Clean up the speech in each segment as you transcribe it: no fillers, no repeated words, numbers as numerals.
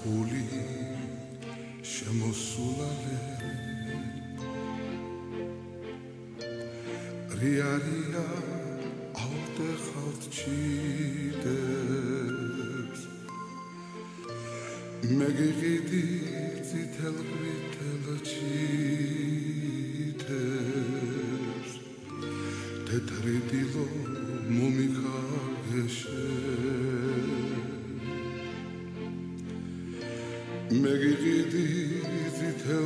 ზაფხული შემოსულალე რიარია ავტეხავთ ჩიდებს მე გიყიდი წითელ ჩიდებს თეთრი დილო მომიქარგეშე მე გიყიდი წითელ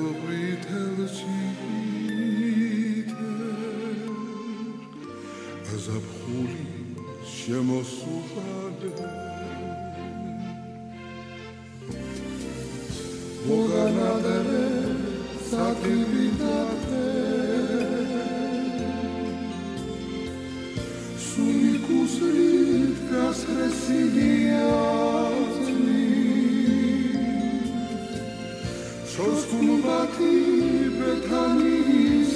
ჩიდებს ზაფხული შემოსულალე მოგანადრე სატირვიდათე სული კუსლით გასრესილია შორს გუმბათი ბეთანის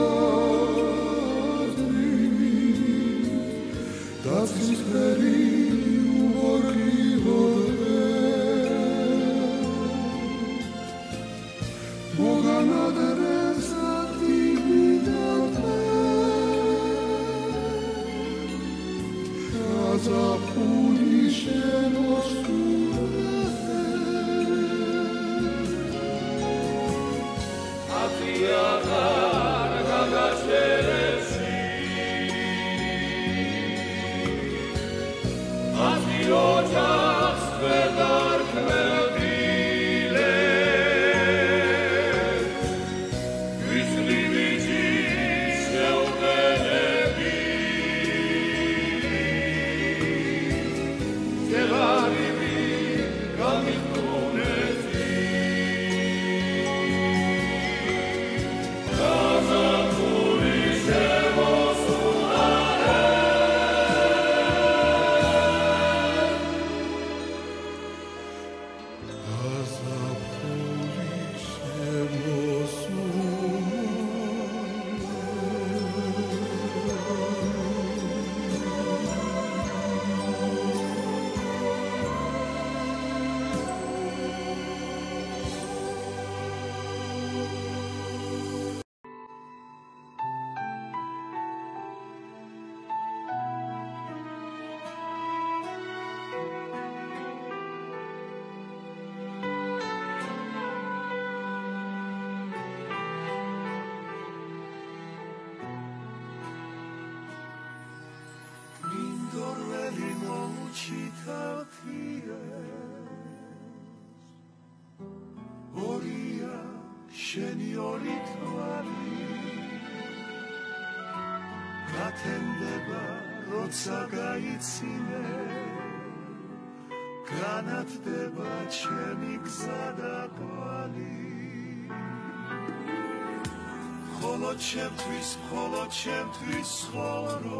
დაცის ფერი უღორღილოდრე მოგანადრე სატირვიდათე ზაფხული შემოსულალე აღარ გაგაჩერებში აზრი ოჯახს ვერ დარქმევდილე ვისლივი ჯის შეუყენები ზეღარიბი გამიხუნეთი ორია შენი ორი თვალი გათენდება როცა გაიცინე განათდება ჩემი გზა და კვალი ხოლო ჩემთვის ცხოვრო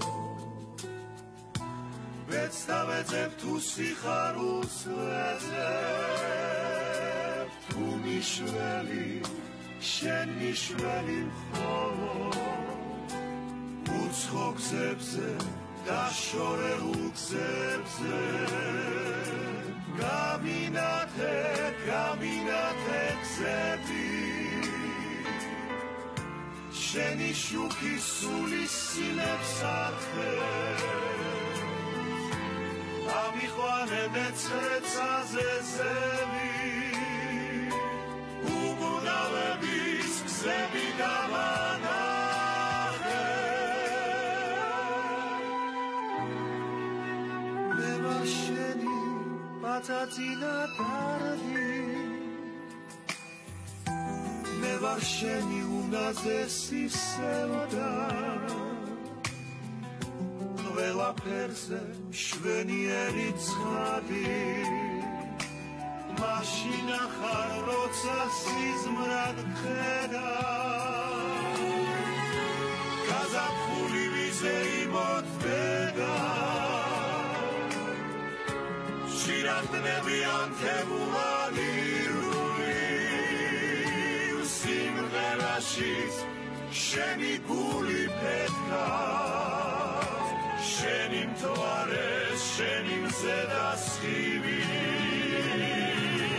ვეცდავეძებ თუ სიხარულს ვეძებ თუ მიშველი შენ მიშველი მხოლოდ უცხო გზებზე და შორეულ გზებზე გამინათე გზები შენი შუქი სულის სილებს არხებს ამიხვანებე ცეცაზე ზევი უგუნავების გზები დავანახე მე ვარ შენი პაწაწინა დარდი მე ვარ შენი უნაზესი სევდა ყველაფერზე მშვენიერი ცხადი მაშინ ახარ როცა სიზმრად გხედა გაზაფხული ვიზე იმოთბედა შირახტნები ანთებულანირული სიმღერაშიც შენი გული ფეთქა შენი მთვარე შენი მზე და სხივი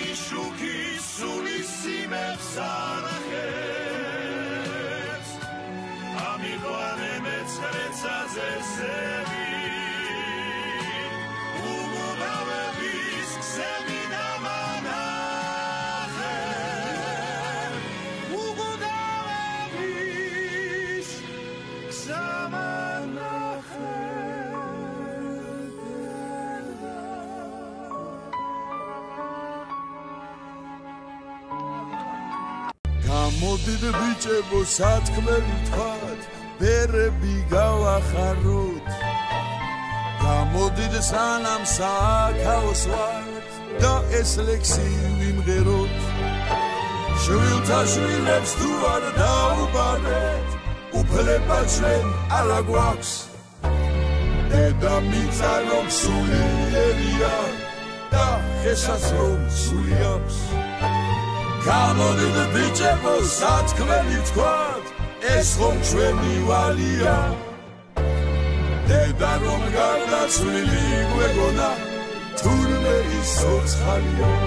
შუქი სულის სიმებს არახებს ამიყვანე მეცხრეცაზე სები უგუდავების გზები დამანახე უგუდავების გზამანახე გამოდით ბიჭებო სათქმელი თქვათ ბერები გავახაროთ გამოდით სანამ საქაოს ვართ და ეს ლექსი ვიმღეროთ შვილთა შვილებს თუ არ დაუბარეთ უფლება ჩვენ არა გვაქვს დედამიწა რომ სულიერია და შესაძლომ სული აქვს გამოდით ბიჭებო სათქმელი თქვათ ეს ხომ ჩვენი ვალია დედა რომ გარდაცვლილი გვეგონა თურმე ის ცოცხალია